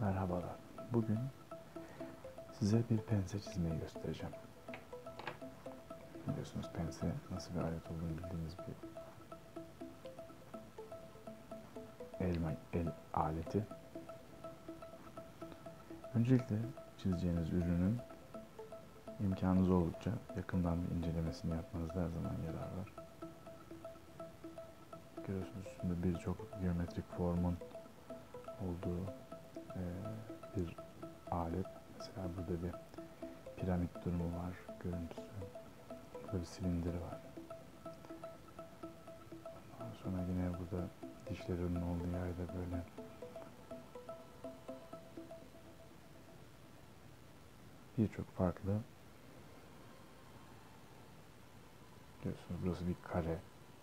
Merhabalar. Bugün size bir pense çizmeyi göstereceğim. Biliyorsunuz pense nasıl bir alet olduğunu bildiğiniz bir el aleti. Öncelikle çizeceğiniz ürünün imkanınız oldukça yakından bir incelemesini yapmanızda her zaman yarar var. Görüyorsunuz üstünde birçok geometrik formun olduğu bir alet. Mesela burada bir piramit durumu var, görüntüsü. Burada bir silindir var. Ondan sonra yine burada dişlerinin olduğu yerde böyle birçok farklı, görüyorsunuz burası bir kare,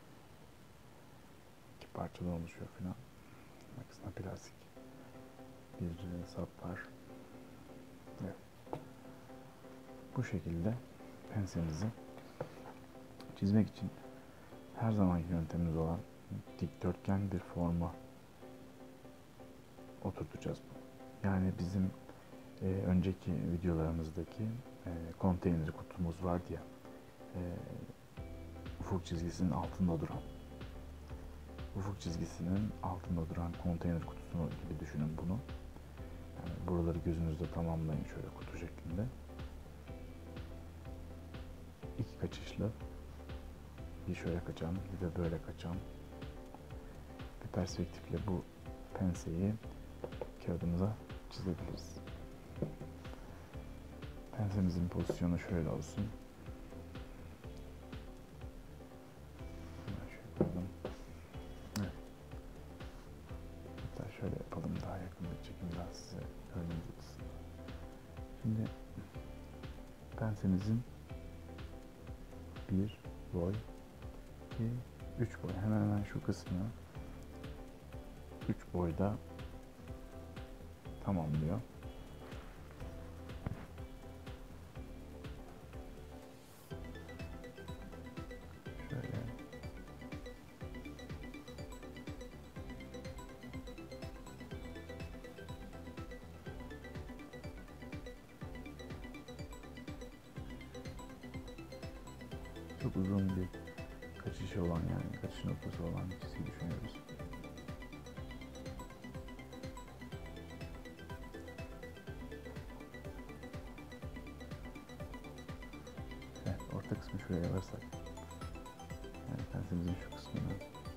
iki parçadan oluşuyor filan. Aksine plastik bir sap var. Evet. Bu şekilde pensemizi çizmek için her zamanki yöntemimiz olan dikdörtgen bir forma oturtacağız. Yani bizim önceki videolarımızdaki konteyner kutumuz vardı ya, ufuk çizgisinin altında duran, ufuk çizgisinin altında duran konteyner kutusu gibi düşünün bunu. Yani buraları gözünüzde tamamlayın şöyle kutu şeklinde. İki kaçışlı, bir şöyle kaçan, bir de böyle kaçan bir perspektifle bu penseyi kağıdımıza çizebiliriz. Pensemizin pozisyonu şöyle olsun. Şöyle koyalım. Evet. Hatta şöyle yapalım, daha yakın bir çekim, daha size görmeniz için. Şimdi pensemizin 1 boy, 2, 3 boy. Hemen hemen şu kısmı 3 boyda tamamlıyor. Şöyle. Çok uzun bir kaçışı olan, yani kaçış noktası olan bir çizgi düşünüyoruz. Evet, orta kısmı şuraya alırsak, yani pensemizin şu kısmını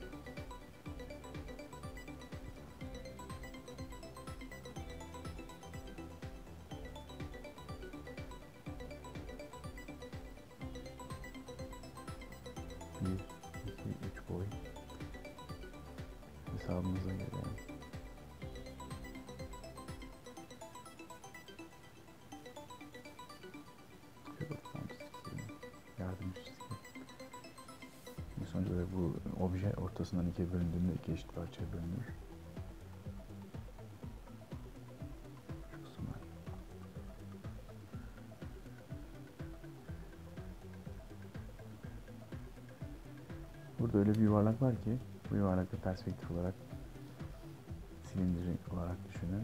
bir, iki, üç boy hesabımıza göre yardımcı çizgi. Sonuçta bu obje ortasından ikiye bölündüğünde iki eşit parçaya bölünür. Şu kısımlar. Burada öyle bir yuvarlak var ki, bu yuvarlakta perspektif olarak silindiri olarak düşünün.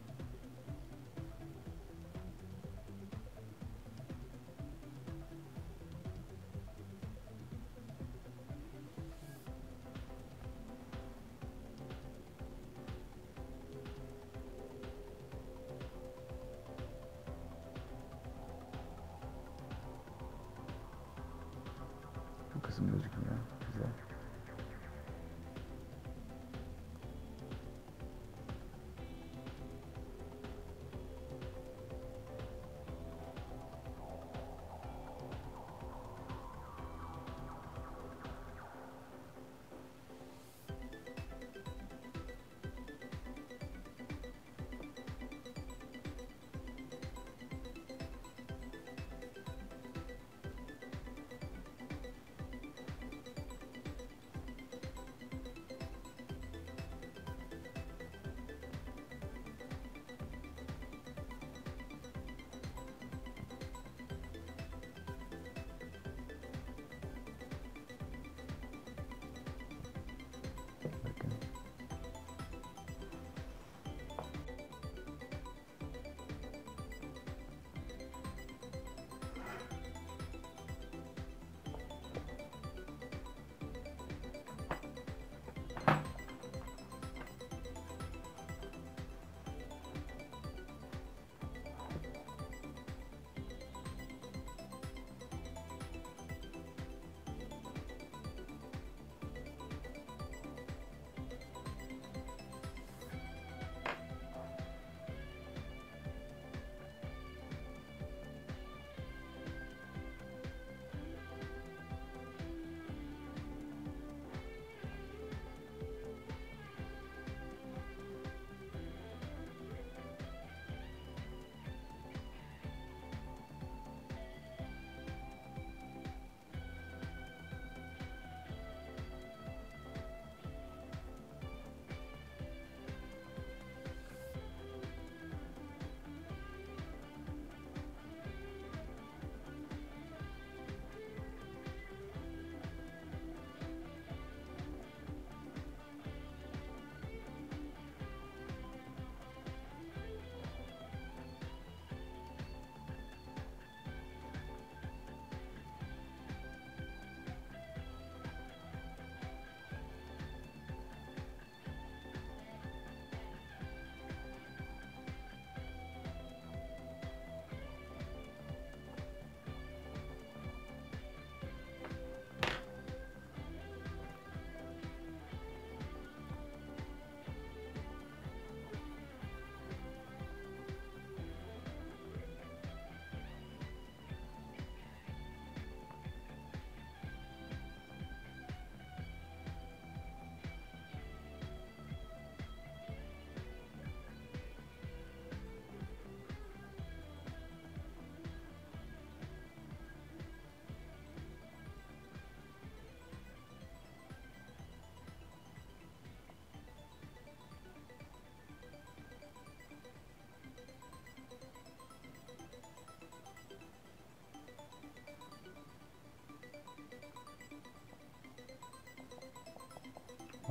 Bu kısım gözükmüyor. Güzel.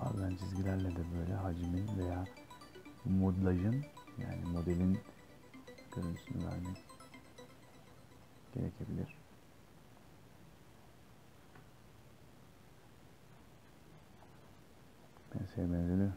Bazen çizgilerle de böyle hacmin veya modelajın, yani modelin görüntüsünü vermek gerekebilir. Penseye benzedi.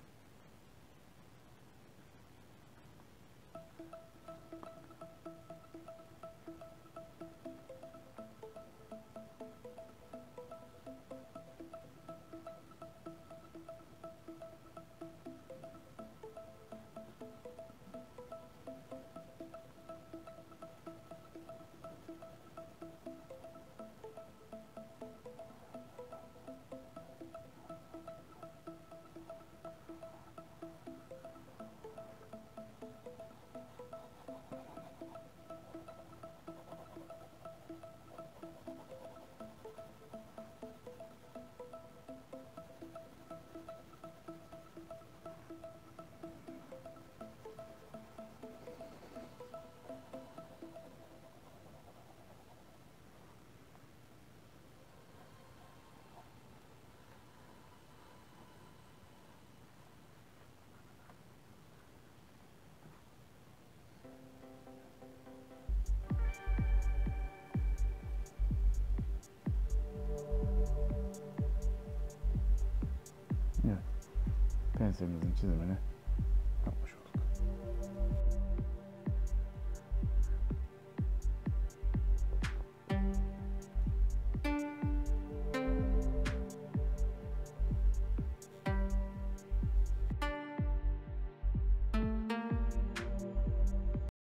Evet, penselimizin çizimini yapmış olduk.